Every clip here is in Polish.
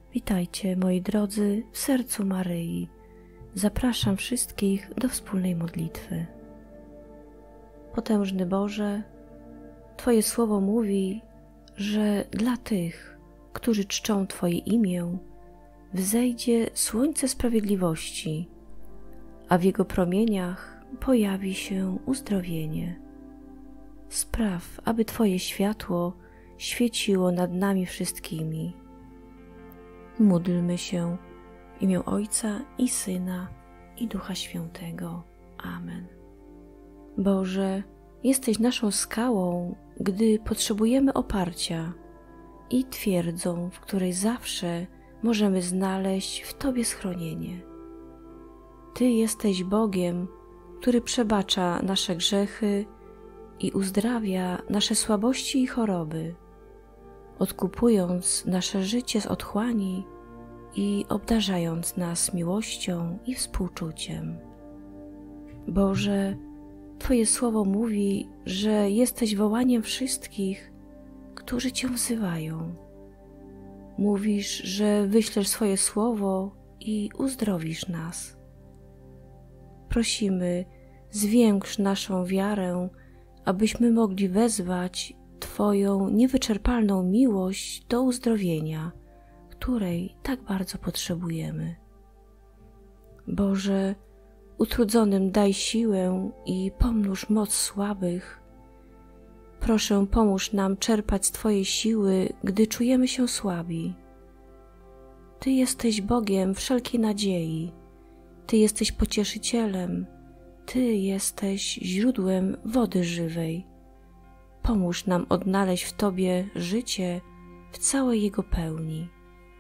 Witajcie, moi drodzy, w sercu Maryi. Zapraszam wszystkich do wspólnej modlitwy. Potężny Boże, Twoje słowo mówi, że dla tych, którzy czczą Twoje imię, wzejdzie słońce sprawiedliwości, a w jego promieniach pojawi się uzdrowienie. Spraw, aby Twoje światło świeciło nad nami wszystkimi. Módlmy się w imię Ojca i Syna i Ducha Świętego. Amen. Boże, jesteś naszą skałą, gdy potrzebujemy oparcia i twierdzą, w której zawsze możemy znaleźć w Tobie schronienie. Ty jesteś Bogiem, który przebacza nasze grzechy i uzdrawia nasze słabości i choroby, odkupując nasze życie z otchłani i obdarzając nas miłością i współczuciem. Boże, Twoje słowo mówi, że jesteś wołaniem wszystkich, którzy Cię wzywają. Mówisz, że wyślesz swoje słowo i uzdrowisz nas. Prosimy, zwiększ naszą wiarę, abyśmy mogli wezwać Twoją niewyczerpalną miłość do uzdrowienia, której tak bardzo potrzebujemy. Boże, utrudzonym daj siłę i pomnóż moc słabych. Proszę, pomóż nam czerpać z Twojej siły, gdy czujemy się słabi. Ty jesteś Bogiem wszelkiej nadziei. Ty jesteś pocieszycielem. Ty jesteś źródłem wody żywej. Pomóż nam odnaleźć w Tobie życie w całej jego pełni.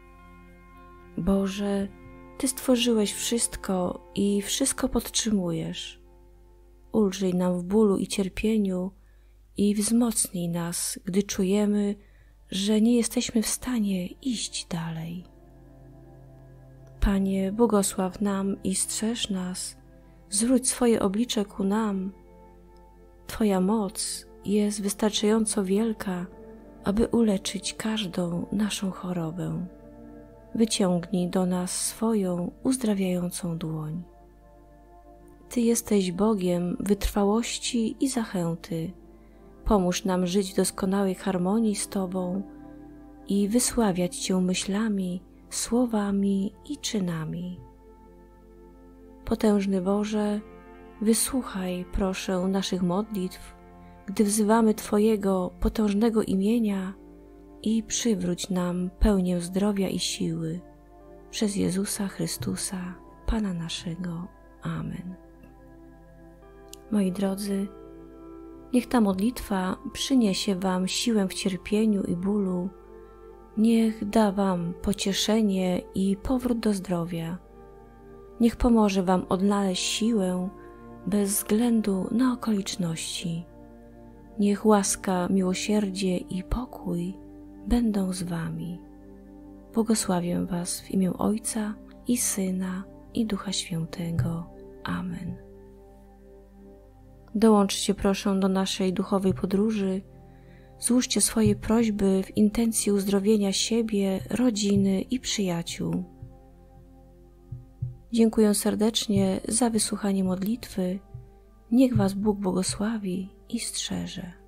Boże, Ty stworzyłeś wszystko i wszystko podtrzymujesz. Ulżyj nam w bólu i cierpieniu i wzmocnij nas, gdy czujemy, że nie jesteśmy w stanie iść dalej. Panie, błogosław nam i strzeż nas, zwróć swoje oblicze ku nam. Twoja moc jest wystarczająco wielka, aby uleczyć każdą naszą chorobę. Wyciągnij do nas swoją uzdrawiającą dłoń. Ty jesteś Bogiem wytrwałości i zachęty. Pomóż nam żyć w doskonałej harmonii z Tobą i wysławiać Cię myślami, słowami i czynami. Potężny Boże, wysłuchaj, proszę, naszych modlitw, gdy wzywamy Twojego potężnego imienia i przywróć nam pełnię zdrowia i siły. Przez Jezusa Chrystusa, Pana naszego. Amen. Moi drodzy, niech ta modlitwa przyniesie Wam siłę w cierpieniu i bólu. Niech da Wam pocieszenie i powrót do zdrowia. Niech pomoże Wam odnaleźć siłę bez względu na okoliczności. Niech łaska, miłosierdzie i pokój będą z Wami. Błogosławię Was w imię Ojca i Syna i Ducha Świętego. Amen. Dołączcie proszę do naszej duchowej podróży. Złóżcie swoje prośby w intencji uzdrowienia siebie, rodziny i przyjaciół. Dziękuję serdecznie za wysłuchanie modlitwy. Niech Was Bóg błogosławi i strzeże.